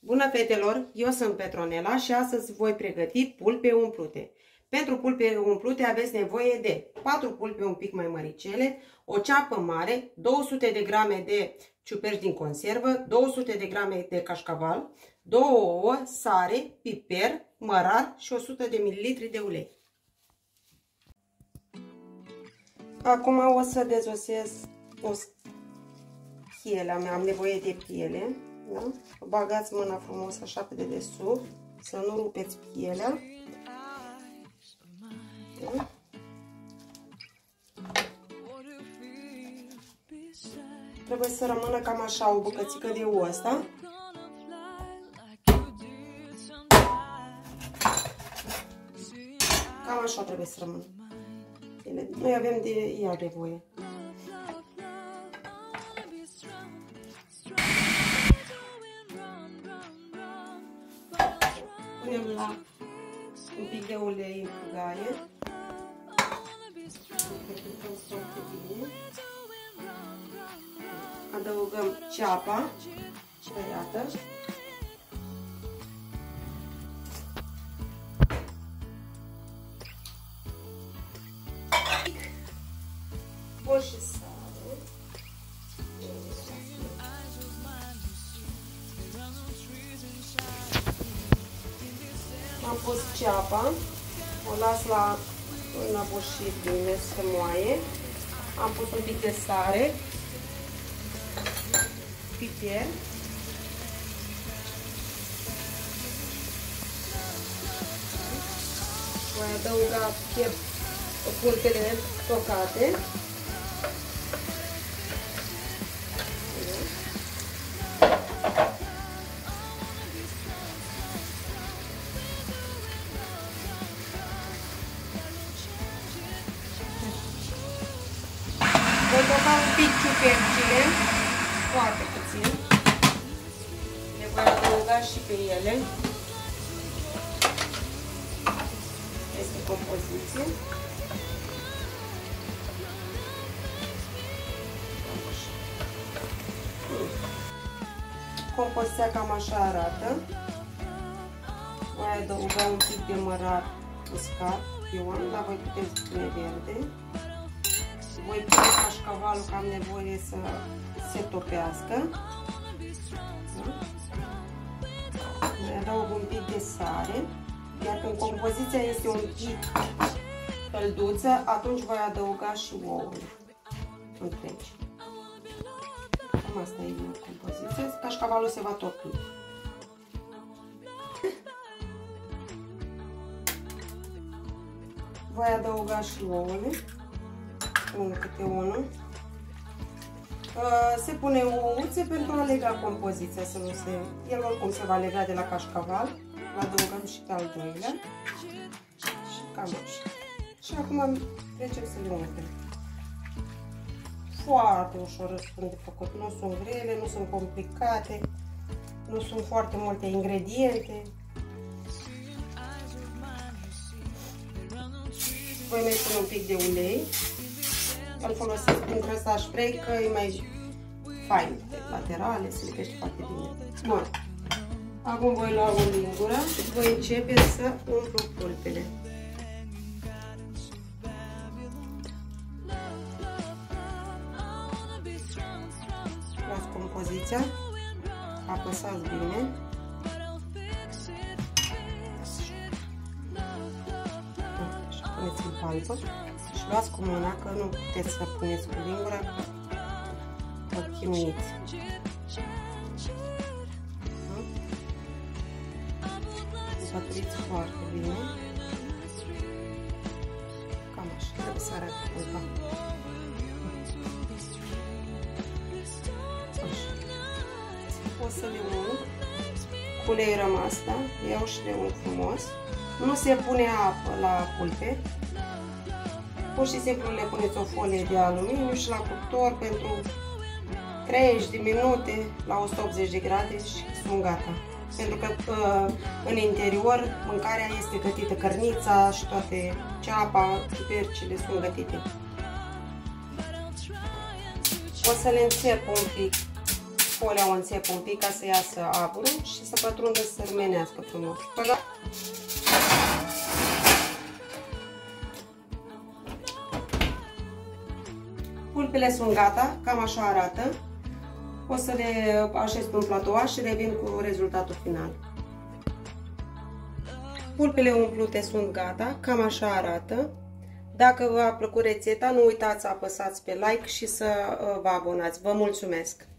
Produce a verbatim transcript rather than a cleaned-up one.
Bună fetelor, eu sunt Petronela și astăzi voi pregăti pulpe umplute. Pentru pulpe umplute aveți nevoie de patru pulpe un pic mai măricele, o ceapă mare, două sute de grame de ciuperci din conservă, două sute de grame de cașcaval, două ouă, sare, piper, mărar și o sută de mililitri de ulei. Acum o să dezosez o pielea mea, am nevoie de piele. Da? Bagați mâna frumos așa pe dedesubt, să nu rupeți pielea. Da? Trebuie să rămână cam așa o bucățică de ou ăsta. Cam așa trebuie să rămână. Bine, noi avem de ea nevoie. Punem la un pic de ulei în pâgaie. Adăugăm ceapa tăiată. Bun și sare. Am pus ceapa, o las la înăbușit bine să moaie. Am pus un pic de sare, piper, voi adăuga pulpele tocate. Voi toca un pic ciupercile, foarte puțin. Le voi adăuga și pe ele. Este compoziție. Compoziția cam așa arată. Voi adăuga un pic de mărar uscat. Eu am, dar voi puteți pune verde. Voi pune cașcavalul că am nevoie să se topească. Da? Mai adaug un pic de sare. Iar când compoziția este un pic călduță, atunci voi adăuga și ouăle întregi. Cam asta e compoziția. Cașcavalul se va topi. Voi adăuga și ouăle. Unul câte unul. Se pune ouăuțe pentru a lega compoziția, să nu se... El oricum se va lega de la cașcaval. Îl adăugăm și pe al doilea. Și cam așa. Și acum trecem să le umplem. Foarte ușor sunt de făcut. Nu sunt grele, nu sunt complicate. Nu sunt foarte multe ingrediente. Voi mai pune un pic de ulei. Îl folosesc pentru ăsta spray că e mai fain pe laterale, se lipește foarte bine. Bun. Acum voi lua o lingură și voi începe să umplu pulpele. Luați compoziția, apăsați bine. Și puneți în palpă. Și luați cu mâna, că nu puteți să puneți cu lingura, că chinuiți. Împăturiți foarte bine. Cam așa, trebuie să arate pulpa. Așa. O să le ung. Cu ulei rămas, da? Le iau și le ung frumos. Nu se pune apă la pulpe. Pur și simplu le puneți o folie de aluminiu și la cuptor pentru treizeci de minute la o sută optzeci de grade și sunt gata. Pentru că în interior mâncarea este gătită, cărnița și toate ceapa, ciupercile sunt gătite. O să le înțep un pic folia o înțep un pic ca să iasă aburul și să pătrundă să se rumenească frumos. Băga... Pulpele sunt gata, cam așa arată. O să le așez pe un platou și revin cu rezultatul final. Pulpele umplute sunt gata, cam așa arată. Dacă v-a plăcut rețeta, nu uitați să apăsați pe like și să vă abonați. Vă mulțumesc!